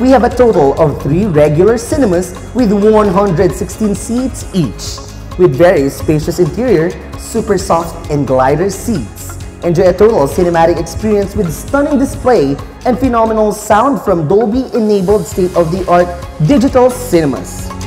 we have a total of 3 regular cinemas with 116 seats each, with very spacious interior, super soft and glider seats. Enjoy a total cinematic experience with stunning display and phenomenal sound from Dolby-enabled state-of-the-art digital cinemas.